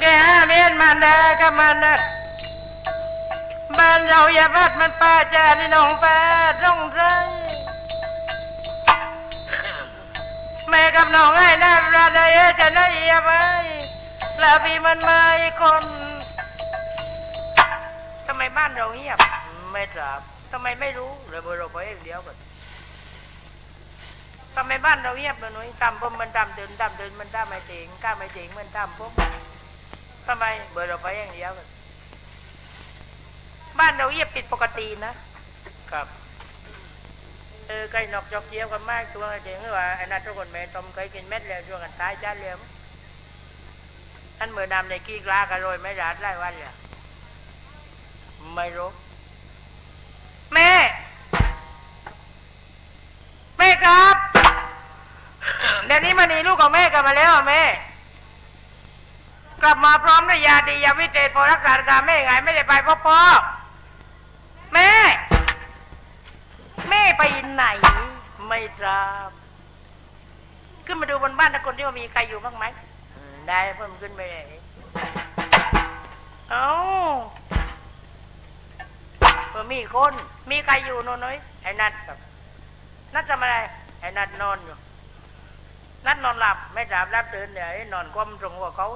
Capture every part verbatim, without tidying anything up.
แกเมียนมันเด้อกับมันนะบ้านเราอย่าพัดมันป้าจานี่น้องป้าต้องใจแม่กับน้องไอ้น่ารักได้จะได้ยังไงแล้วพี่มันมาอีกคนทำไมบ้านเราเงียบไม่ทราบทำไมไม่รู้เลยเบอร์เราไปเองเดียวกันทำไมบ้านเราเงียบเลยหนุ่ยตามผมมันตามเดินตามเดินมันตามไม่เจ๋งกล้าไม่เจ๋งมันตามผมทำไมเบอร์เราไปเองเดียวกันบ้านเราเงียบผิดปกตินะครับเออไก่นกจอกเจียวกันมากตัวเจ๋งว่าไอ้นั่นทุกคนแม่ต้มไก่กินเม็ดแล้วช่วงกันตายจ้าเลี้ยมท่านเมื่อนำในกี้กลากระโรยไม่รัดไล่วันเลยไม่รู้แม่แม่ครับเดี๋ยวนี้มันนี่ลูกของแม่กลับมาแล้วแม่กลับมาพร้อมด้วยยาดียาวิเศษพอรักษาการแม่ไงไม่ได้ไปพ่อพ่อแม่แม่ไปไหนไม่ทราบขึ้นมาดูบนบ้านนะคนที่ว่ามีใครอยู่บ้างไหมได้เพิ่มขึ้นไปเลยเอ้าเออมีคนมีใครอยู่โน่นน้อยไอ้นัดครับนัดทำอะไรไอ้นัดนอนอยู่นัดนอนหลับไม่หลับรับตื่นเดี๋ยวนอนคว่ำตรงหัวเขา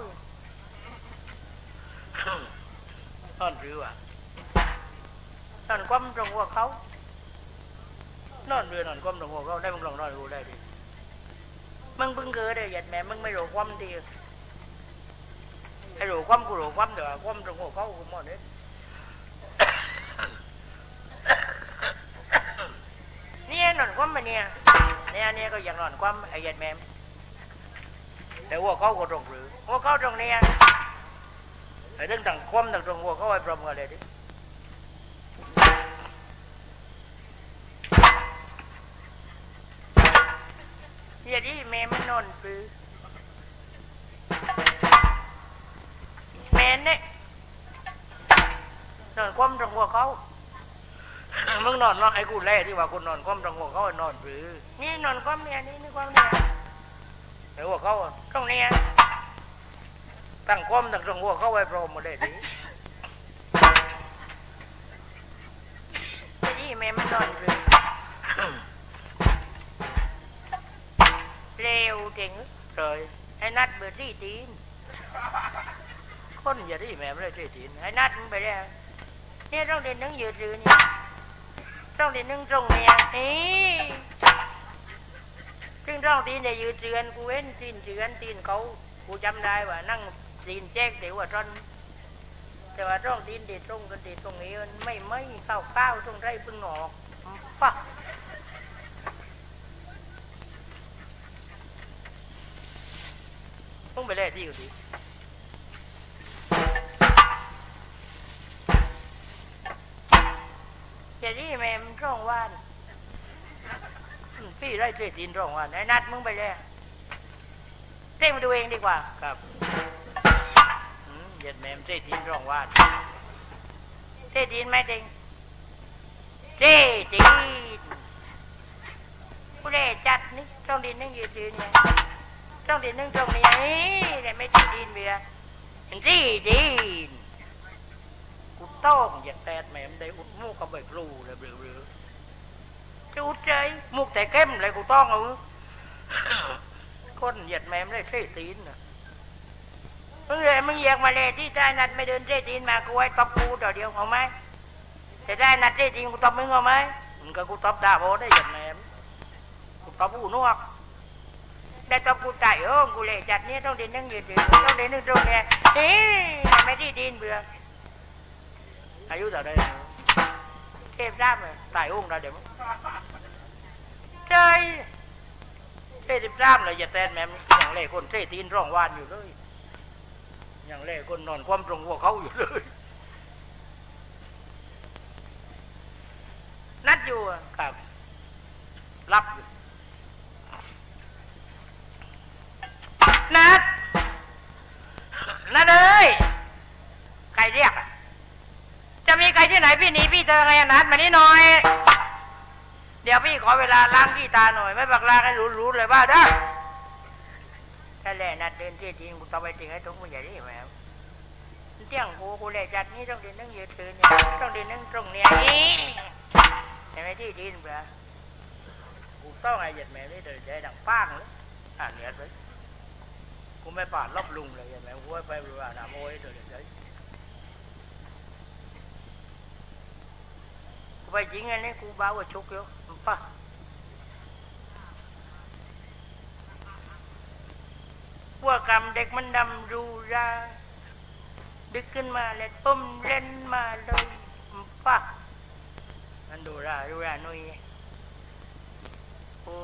นอนหรือวะนอนคว่ำตรงหัวเขานอนเรือนอนคว่ำตรงหัวเขาได้มึงลองนอนดูได้ดิมึงเพิ่งเกิดเลยหยัดแม่มึงไม่รู้คว่ำดีไอ้รู้คว่ำกูรู้คว่ำเดี๋ยวคว่ำตรงหัวเขากูหมดเลยนี่นอนคว่ำมาเนี่ยเนี่ยเนี่ยก็ยังนอนคว่ำไอ้หยัดแม่แต่หัวเขาก็ตรงหรือหัวเขาตรงเนี่ยไอ้เรื่องต่างคว่ำต่างตรงหัวเขาไอ้ปรมกันเลยดิอย่าดิแม่ไม่นอนปื้อแม่เนี่ยนอนคว่ำตรงหัวเขามึงนอนนอนไอ้กูแล่ที่ว่ากูนอนคว่ำตรงหัวเขานอนปื้อนี่นอนคว่ำเนี่ยนี่นี่คว่ำเนี่ยไอ้หัวเขาตรงนี้ตั้งคว่ำตั้งตรงหัวเขาไว้พร้อมหมดเลยดิอย่าดิแม่ไม่นอนปื้อเร็วเก่งเลยไอ้นัดเบอร์ที่ตีนคนอย่าที่แม่ไม่ได้ที่ตีนไอ้นัดมึงไปแล้วเนี่ยต้องเดินนึ่งยืดยืนเนี่ยต้องเดินนึ่งตรงเนี่ยนี่ซึ่งต้องตีนเนี่ยยืดเชือนกูเว้นตีนเชือนตีนเขากูจำได้ว่านั่งตีนแจ๊กเดี๋ยวว่าต้นแต่ว่าต้องตีนเด็ดตรงกันเด็ดตรงนี้มันไม่ไม่เข้าข้าวตรงไรพึ่งหนอกปะต้องไปเล่ที่อยู่ดิเดี๋ยวนี้แม่มันร้องว่านพี่ไล่เจ๊ตีนร้องว่านไอ้นัดมึงไปเลยเจ๊มาดูเองดีกว่าครับเดี๋ยวแม่เจ๊ตีนร้องว่านเจ๊ตีนไม่จริงเจ๊ตีนผู้เล่จัดนี่ต้องดินนั่งยืนยืนเนี่ยต้องดินนึ่งตรงนี้แต่ไม่ที่ดินเบียร์ที่ดินกูต้องอย่าแตะแม่ได้อุดมูกกับใบกรูเลยเบลอๆจะอุดใจมุกแต่เข้มเลยกูต้องเอาคนเหยียดแม่ได้เส้ตีนนะมึงเลยมึงอยากมาเลยที่ได้นัดไม่เดินเส้ตีนมากูไว้ตบกูต่อเดียวเอาไหมแต่ได้นัดเส้ตีนกูตบมึงเอาไหมมึงก็กูตบด่าโบได้เหยียดแม่กูตบกูนวกได้ตบกูใจเออกูเลยจัดนี้ต้องเดินนั่งยืดต้องเดินนั่งตรงนี้นี่ไม่ที่ดินเบื่ออายุเท่าไรเทพราบเลยตายองค์เราเดี๋ยวใช่เทพราบเลยอย่าแตนแม่อย่างเล่คนเทตีนร้องวานอยู่เลยอย่างเล่คนนอนคว่ำตรงหัวเขาอยู่เลยนัดอยู่ครับรับนัดนัดเลยใครเรียกจะมีใครที่ไหนพี่หนีพี่เจอไงนัดมานี่หน่อยเดี๋ยวพี่ขอเวลาล้างขี้ตาหน่อยไม่บักลาให้รู้ๆเลยว่าได้แค่แหละนัดเดินที่จริงกูต้องไปจริงให้ทุกคนใหญ่ที่แม่เที่ยงกูกูเลยจัดนี้ต้องดินนั่งยืดตื่นเนี่ยต้องดินนั่งตรงเนี่ยนี่ใช่ไหมที่ดินเปล่ากูต้องไอ้หยัดแม่นี่เดี๋ยวใจดังป้างเลยอ่านเนี่ยเลยกูไม่ป่านลบลุงเลยหยัดแม่กูไปดูอ่านน้ำโอ้ยเดี๋ยวเดี๋ยวกูไปจริงไงนี่กูบ้าว่าชุกเยอะป่ะว่ากำเด็กมันดำรูราดึกขึ้นมาแล้วต้มเล่นมาเลยป่ะมันดูราดูราหนุ่ยกู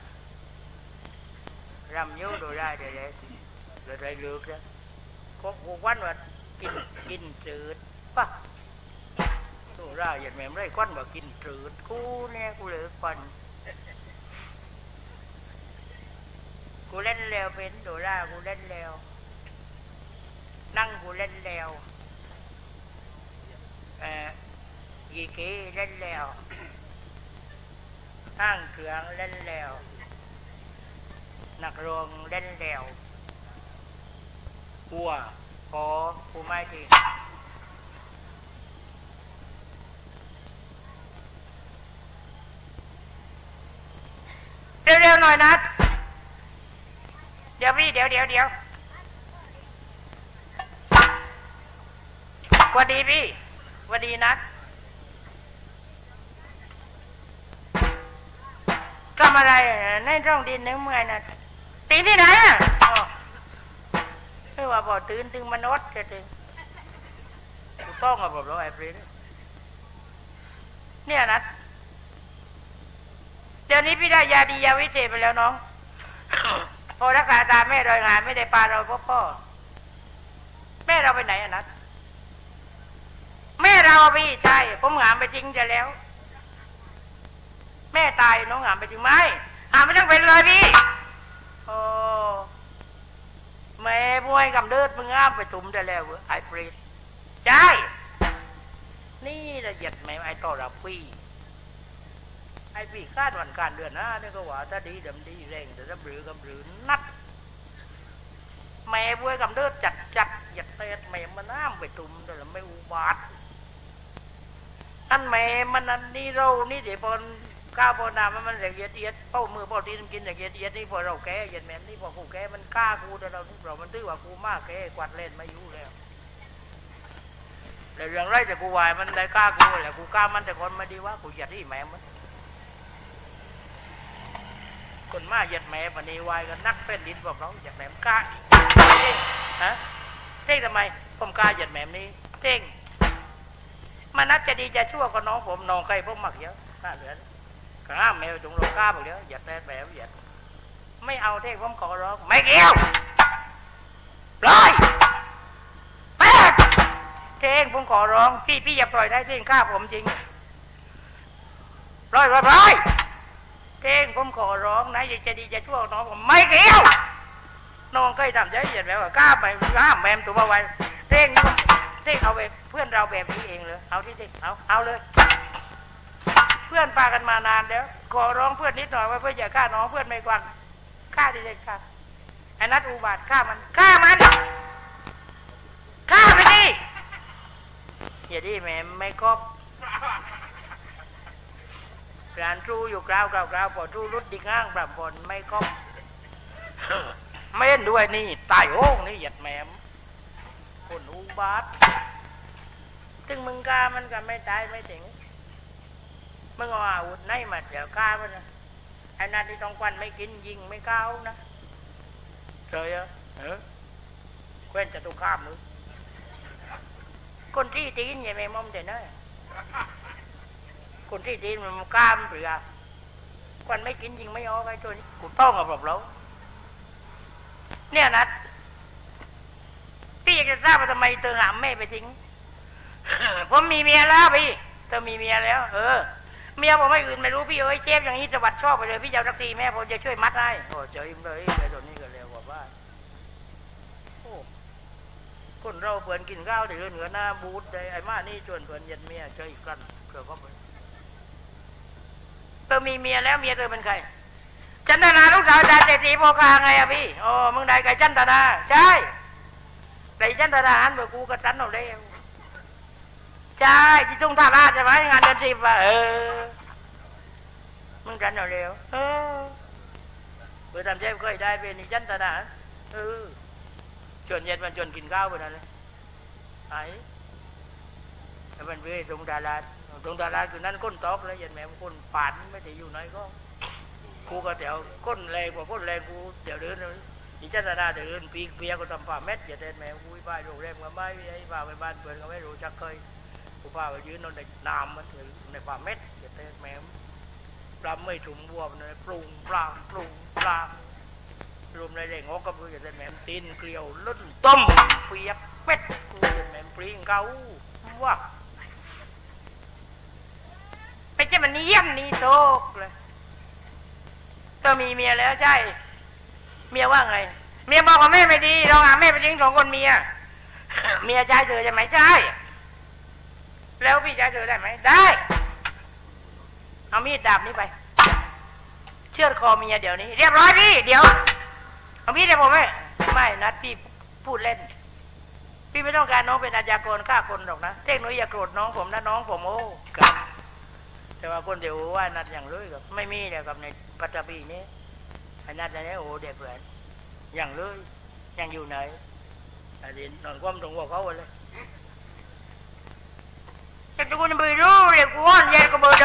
รำยูดูราเดี๋ยวเดี๋ยวเดี๋ยวได้เลือกแล้วก็กูวันว่ากินกินจืดป่ะดูราอย่างแม่ไม่ได้ควันว่ากินจืดกูเนี่ยกูเลือกควันกูเล่นแล้วเป็นดูรากูเล่นแล้วนั่งกูเล่นแล้วเอ่อยีเกเล่นแล้วห้างเครื่องเล่นแล้วนักร้องเล่นแล้วหัวขอกูไม่ทีเร็วๆหน่อยนัดเดี๋ยวพี่เดี๋ยวเดี๋ยวเดี๋ยวสวัสดีพี่สวัสดีนัดทำอะไรในร่องดินนึกเมื่อยนัดตีที่ไหนอ่ะคือว่าพอตื่นถึงมันอดจะถึงกูต้องกับผมแล้วไอ้ปรีเนี่ยนัดเดี๋ยวนี้พี่ได้ยาดียาวิเศษไปแล้วน้องพอรักษาตาแม่รอยงานไม่ได้ปาเราพ่อพ่อแม่เราไปไหนอ่ะนัดแม่เราพี่ใช่ผมหามไปจริงจะแล้วแม่ตายน้องหามไปจริงไหมหามไม่ต้องเป็นเลยพี่โอ้แม่ป่วยกำเนิดมึงอ้ามไปตุ่มจะแล้วไอ้ปรีดใช่นี่ละเอียดแม่ไอ้ต่อรับพี่ไอ้พี่คาดวันการเดือนหน้าเนี่ยก็ว่าถ้าดีดำดีแรงแต่ถ้าบรือกำบรือนัดแม่ป่วยกำเนิดจัดจัดหยัดเตะแม่มันอ้ามไปตุ่มแต่ละไม่อุบาทอันแม่มันอันนี้เรานี่เดี๋ยวพอก้าวพอนามันมันละเอียดเอียดเป้ามือเป้าตีนกินละเอียดเอียดนี่พอเราแก่เย็นแม่นี่พอกูแก่มันกล้ากูแต่เราเรามันตื้อว่ากูมากแก่กวาดเล่นมาอยู่แล้วแต่เรื่องไรแต่กูวายมันได้กล้ากูแหละกูกล้ามันแต่คนไม่ดีว่ากูหยัดที่แม่มันคนมาหยัดแม่ปนีวายกันนักเป็นดินบอกเราหยัดแม่กล้าฮะเท่งทำไมผมกล้าหยัดแม่นี่เท่งมันนัดจะดีจะชั่วก็น้องผมน้องใครผมหมักเยอะน่าเหลือข้ามแมวจงโลกล้าบอกเยอะหยัดแต่แบบหยัดไม่เอาเท่งผมขอร้องไม่เกี่ยวปล่อยแป๊ดเท่งผมขอร้องพี่พี่อย่าปล่อยได้เท่งฆ่าผมจริงปล่อยปล่อยปล่อยเท่งผมขอร้องนะอยากจะดีจะชั่วน้องผมไม่เกี่ยวน้องเคยทำใจหยัดแบบว่ากล้าไปกล้าแมมตัวไว้เท่งเท่งเอาไปเพื่อนเราแบบนี้เองเลยเอาที่เท่งเอาเอาเลยเพื่อนปากันมานานแล้วขอร้องเพื่อนนิดหน่อยว่าเพื่อนอย่าฆ่าน้องเพื่อนไม่กวนฆ่าที่เท่งฆ่าไอ้นัดอุบาทฆ่ามันฆ่ามันฆ่าไปดิอย่าดิแม่ไม่ครบการทูอยู่กราวกราวกราวพอทูรุดดิง้างปรับผลไม่ครบไม่เล่นด้วยนี่ตายโอ้งนี่หยัดแม่คนอุบาทถึงมึงกามันก็ไม่ตายไม่ถึงมึงเอาอาวุธไหนมาเดี๋ยวกามันนะไอ้นั่นที่ต้องควันไม่กินยิงไม่ก้าวนะเจอเออเคว้นจะตุข้ามมึงคนที่ตีนอย่าไม่มอมแต่นะคนที่ตีนมันกล้ามเปลือกควันไม่กินยิงไม่ออกไอ้ตัวนี้กูต้องกับแบบเราเนี่ยนัดพี่อยากจะทราบว่าทำไมเธอหามแม่ไปทิ้งผมมีเมียแล้วพี่เธอมีเมียแล้วเออเมียผมไม่อื่นไม่รู้พี่เอ้ยเชฟอย่างนี้สวัสดิ์ชอบไปเลยพี่เจ้าตักตีแม่ผมจะช่วยมัดให้โอ้เจ๋ยเลยไอ้ตัวนี้ก็เร็วกว่าบ้านโอ้คนเราเปิดกินข้าวเดือดเหนือหน้าบูดเลยไอ้มานี่ชวนเปิดเย็นเมียเจออีกกันเกิดก็ไปเธอมีเมียแล้วเมียเธอเป็นใครจันทนาลูกสาวจ่าเศรษฐีโพคาไงอะพี่โอ้มึงได้ไก่จันทนาใช่ไอ้จันทหารเมื่อกูก็จันเอาแล้วใช่ที่ทุ่งท่าราชใช่ไหมงานเดือนสิบอ่ะเออมึงจันเอาแล้วเออเมื่อทำเจ็บเคยได้เป็นนี่จันทหารเออชวนเย็นมันชวนกินข้าวไปนั่นเลยไอ้แล้วมันไปตรงดาราตรงดาราคือนั้นก้นตอกแล้วยันแม่ก้นปานไม่ได้อยู่ไหนก็กูก็เดี๋ยวก้นแรงกว่าก้นแรงกูเดี๋ยวเดินเลยนี่จันทนาเดี๋ยวเดินปีกเปียก็ทำฝ่าเม็ดอย่าเดินแม่กูไปโรงแรมก็ไม่ไอ้ฝ่าไปบ้านเพื่อนก็ไม่รู้จักเคยกูฝ่าไปยืนนอนในน้ำมันถือในฝ่าเม็ดอย่าเดินแม่ปลาไม่ถุงบัวมันเลยปรุงปลาปรุงปลารวมในแรงงอกก็เพื่อจะได้แม่ตีนเกลียวลุ่นต้มเปียกเป็ดกูจะแม่ปริงเขาว่าไปเจ้ามันเยี่ยมนี่โตกเลยก็มีเมียแล้วใช่เมียว่าไงเมียบอกว่าแม่ไม่ดีลองหาแม่ไปทิ้งสองคนเมียเมียใจเธอจะไหมใช่แล้วพี่ใจเธอได้ไหมได้เอามีดดาบนี้ไปเชือดคอเมียเดี๋ยวนี้เรียบร้อยพี่เดี๋ยวเอามีดให้ผมไหมไม่นัดพี่พูดเล่นพี่ไม่ต้องการน้องเป็นอาชญากรฆ่าคนหรอกนะเทคโนโลยีอย่าโกรธน้องผมนะน้องผมโอ้กับแต่ว่าคนเดียวว่านัดอย่างเลยกับไม่มีเลยกับในปัตตภีนี้ไอ้นัดอะไรโอ้เด็กเหมือนอย่างเลยยังอยู่ไหนไอ้เด่นนอนคว่ำตรงหัวเขาเลยแต่กูไม่รู้เลยกูอ่อนแย่ก็เบอร์ใด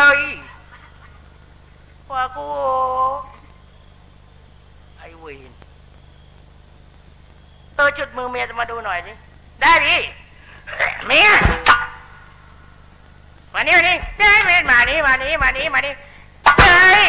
ว่ากูไอ้เวนเตอจุดมือเมียจะมาดูหน่อยสิได้ดิเมียมานี่มานี่ใจเมียมานี่มานี่มานี่มานี่ใจ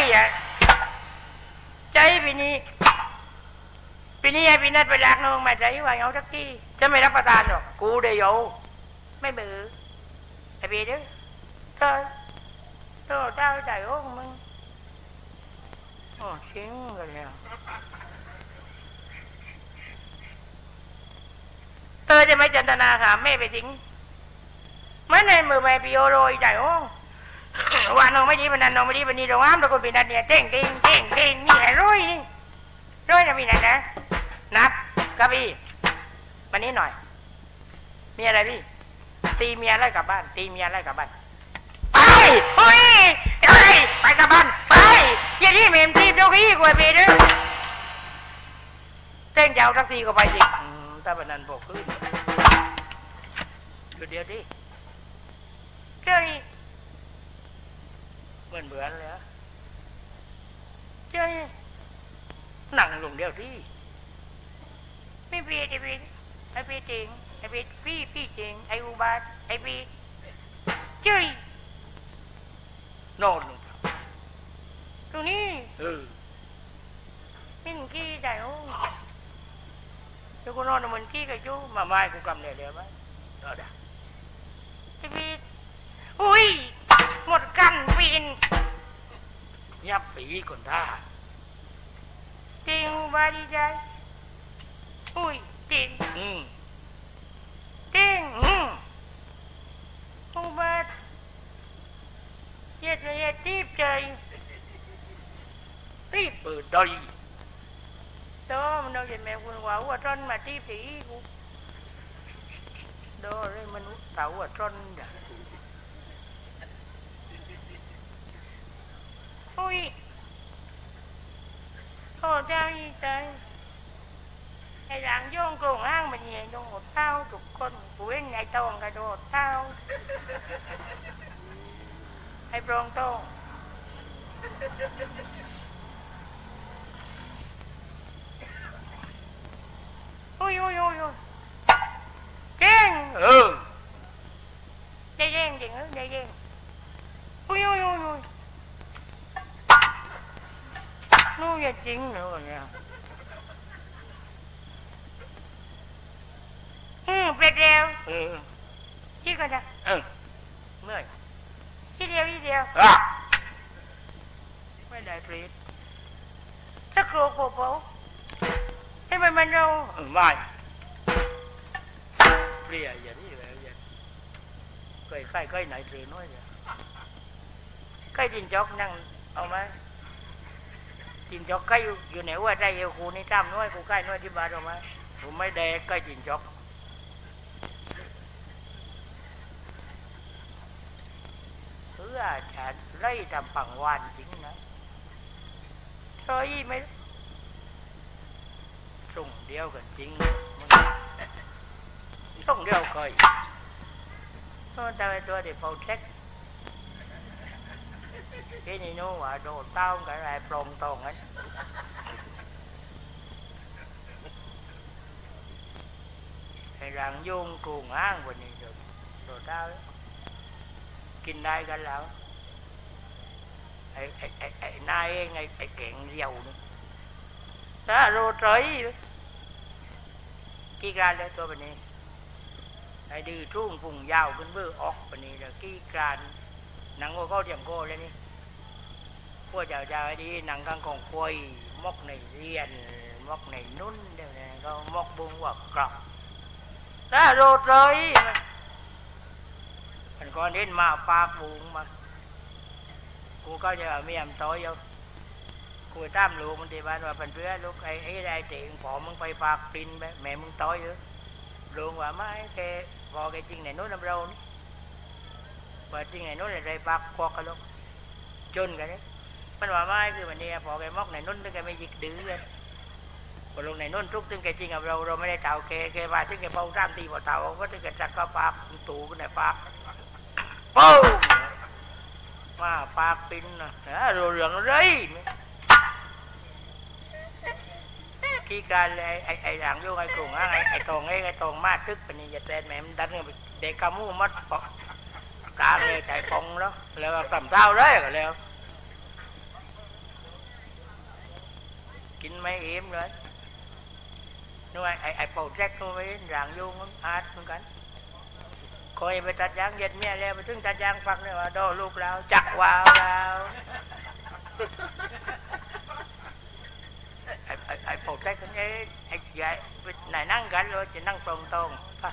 ใจปีนี้ปีนี้ไอ้ปีนัดไปรักน้องมาใจว่าเอาสักทีจะไม่รับประทานหรอกกูเดี๋ยวไม่เบื่อไอ้ปีเด้อเธอเธอเจ้าใจโอ้มึงโอ้ชิงกันแล้วเธอจะไม่จันทนาค่ะแม่ไปทิ้งไม่ในมือแม่ปีโอโรยใจโอ้ว่าน้องไม่ดีมันนั่นน้องไม่ดีมันนี่เราอ้ามตะกุนปีนัดเนี่ยเต้งเต้งเต้งเต้งนี่ไอ้ร้อยนี่ร้อยนะพี่นัดนะนับกับพี่วันนี้หน่อยมีอะไรพี่ตีเมียไล่กลับบ้านตีเมียไล่กลับบ้านไปเฮ้ยเฮ้ยไปกลับบ้านไปอย่าที่เมมตีเจ้าขี้กว่าพี่เด้อเต้นยาวสักทีก็ไปสิถ้าเป็นนั้นบอกขึ้นคือเดียวดิเจ้านี่เหมือนเบื่อเลยอะเจ้านี่หนังลงเดียวที่ไม่พี่ไอ้พี่ไอ้พี่จริงไอ้พี่พี่พี่จริงไอ้อุบาทไอ้พี่เจ้าโน่นตรงนี้เออนี่มึงขี้ใจโอ้เดี๋ยวกูนอนมันขี้กับจู้มาไม่กูกำเนี่ยเดี๋ยวไหมเดี๋ยวเดี๋ยวไอ้พี่อุ้ยหมดกันปีนยับปีคนท่าจริงอุบาทดีใจอุ้ยจริงอืมจริงอืมอุบาทเย็ดเย็ดจีบใจตีเปิดดอยโตมันเอาเห็นแม่คุณว่าว่าตอนมาตีสีกูโตเลยมันเต่าว่าตอนจ้ะอุ้ยโอ้เจ้าอีใจไอ้หลังโยงโกงอ้างมันเนี่ยโดดเท้าทุกคนกูเห็นไอ้ตองกระโดดเท้าไอ้โปร่งโตงอุ้ยอุ้ยอุ้ยอุ้ยเก่งเออได้เก่งจริงเออได้เก่งอุ้ยอุ้ยอุ้ยอุ้ยนู่นอย่าจริงเนอะเนี่ยอืมเป็ดเดียวเออชี้กันจ้ะเออเมื่อยชี้เดียวชี้เดียวอ่ะไม่ได้เปรตถ้าโครโคโปให้มันมันเราเออไม่เปลี่ยนอย่างนี้เลยอย่างใกล้ใกล้ใกล้ไหนเปลี่ยนน้อยเลยใกล้จินจอกนั่งเอาไหมจินจอกใกล้อยู่ไหนว่าใจเอวกูนี่ตามน้อยกูใกล้น้อยที่บ้านเอาไหมผมไม่แดกใกล้จินจอกอฉันไล่ทำปังวานจริงนะเฮ้ยไม่ส่งเดียวกันจริงส่งเดียวเคยแต่ตัวเด็กพอเช็คcái này nó mà đồ tao cả lại plong toàn ấy thầy rằng vô cuồng ăn của này rồi đồ tao ấy kinh đây cả lão ai ai ai ai nay ngay ai kẹn dầu nữa đó rồi trời kia ra đây tôi bên này ai đi trung vùng giàu cái bữa ốc bên này là kia ra nặng ngồi có điểm cô lên điพวกเจ้าเจ้าดีนังกังกองควยมกในเรียนมกในนุ่นเดี๋ยวนี้ก็มกบุ้งว่ากรอบถ้าโรดเลยมันก็เน้นมาปากบุ้งมากูก็จะมีอำต้อยอยู่กูตามลูกมันที่บ้านว่าเป็นเพื่อนลูกไอ้ไอ้ได้เตียงพอมึงไปปากปินไปแม่มึงต้อยอยู่ลูกว่าไม่แกพอแกจริงในนุ่นน้ำเรานี่ว่าจริงในนุ่นอะไรปากควักกันลูกจนกันนี่มันว่าไม่คือวันนี้พอแกมอกในนุ่นถึงแกไม่ยิกดื้อเลยพอลงในนุ่นทุกถึงแกจริงกับเราเราไม่ได้เต่าแกแกมาถึงแกเป่าตามตีพอเต่าก็ถึงแกจักก็ปากตู่กันในปากปูมาปากปินนะเราเหลืองเลยขี้การเลยไอ้ไอ้หลังโยกไอ้กลุ่มไอ้ไอ้ตองไอ้ไอ้ตองมาตึกเป็นนี่จะแทนแม่มันดันเด็กกามูมัดปอกกาเลยใจปองแล้วแล้วต่ำเท้าเลยก็แล้วกินไม่อิ่มเลยนู่นไอ้ไอ้เป่าแจ็คนู่นไปหลังโยงมันอาดเหมือนกันคอยไปตัดยางเย็ดเมียแล้วไปถึงตัดยางฟังเนี่ยว่าโดลูกเราจักวาวเราไอ้ไอ้ไอ้เป่าแจ็คนี่ไอ้ใหญ่ไหนนั่งกันเลยจะนั่งตรงตรง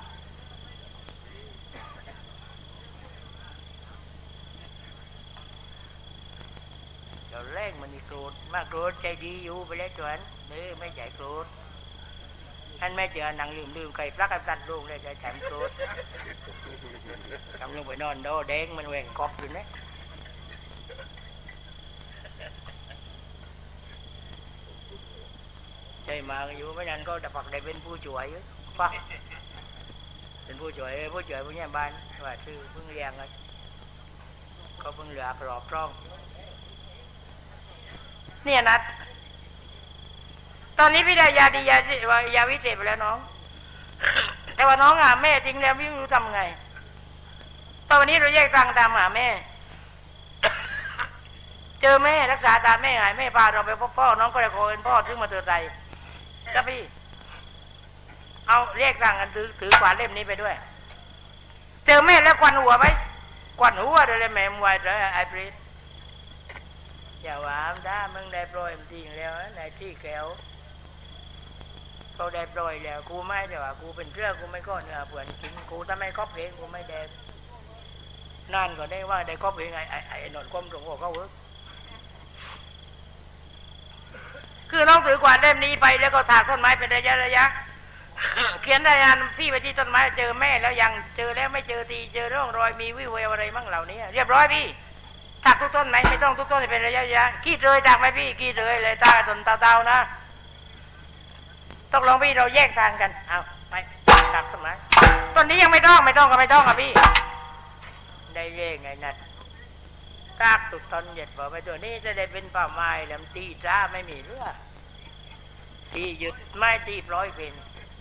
เดี๋ยวแรงมันนี่โกรธมากโกรธใจดีอยู่ไปแล้วจวนนี่ไม่ใจโกรธท่านไม่เจอหนังลืมลืมไก่ปลักไก่ตัดลูกเลยใจแฉมโกรธกำลังไปนอนโดแดงมันแหว่งกอบอยู่นะใจมาอยู่ไม่นานก็ดับฝักได้เป็นผู้ช่วยฟักเป็นผู้ช่วยผู้ช่วยผู้ใหญ่บ้านว่าชื่อเพิ่งเรียงเลยก็เพิ่งเหลือกรอบร่องเนี่ยนัดตอนนี้พี่ได้ยาดียายาวิเศษไปแล้วน้องแต่ว่าน้องหาแม่จริงแล้วไม่รู้ทำไงตอนนี้เราแยกทางตามหาแม่เจอแม่รักษาตามแม่หายแม่พาเราไปพบพ่อน้องก็เลยขอเป็นพ่อถึงมาเตือนใจก็พี่เอาแยกทางกันถือถือกวาดเล่มนี้ไปด้วยเจอแม่แล้วควันหัวไหมควันหัวเลยแม่มวยเลยไอ้ปรีดอย่าว่าถ้ามึงได้ปล่อยมันทิ้งแล้วในที่แก้วเขาได้ปล่อยแล้วกูไม่แต่ว่ากูเป็นเชื่อกูไม่ก้อนเนื้อเผื่อนกินกูถ้าไม่ครอบเพลงกูไม่แดงนั่นก็ได้ว่าได้ครอบเพลงไอ้ไอ้ไอ้นอนก้มตรงหัวเขาเวิร์กคือน้องถือกวาดเล่มนี้ไปแล้วก็ถากต้นไม้เป็นระยะระยะเขียนรายงานพี่ไปที่ต้นไม้เจอแม่แล้วยังเจอแล้วไม่เจอตีเจอร่องรอยมีวิวอะไรมั่งเหล่านี้เรียบร้อยพี่ถากทุกต้นไหมไม่ต้องทุกต้นเป็นระยะระยะขี้เลยถากไหมพี่ขี้เลยเลยตาต้นเตาๆนะต้องลองพี่เราแยกทางกันเอาไปถากต้นไม้ต้นนี้ยังไม่ต้องไม่ต้องก็ไม่ต้องอ่ะพี่ได้เรื่องไงนัดถากตุกต้นเหยียดบอกไปตัวนี้จะได้เป็นป่าไม้ลำตีจ้าไม่มีเรื่องที่หยุดไม่ตีปล่อยเป็น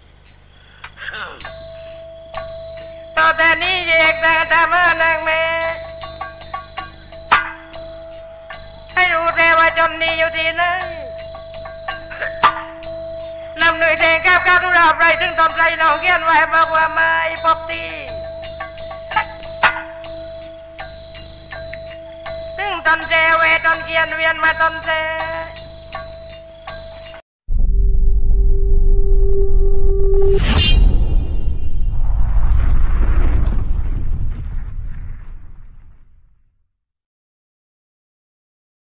ต่อแต่นี้แยกทางตามนางแม่ให้รู้แต่ว่าจนนี้อยู่ที่ไหนนำหน่วยแทงก้าวก้าวทุราไปถึงตอนใจน้องเขียนไว้บอกว่าไม่พบตีถึงตอนเจเวตอนเขียนเวียนมาตอนเจ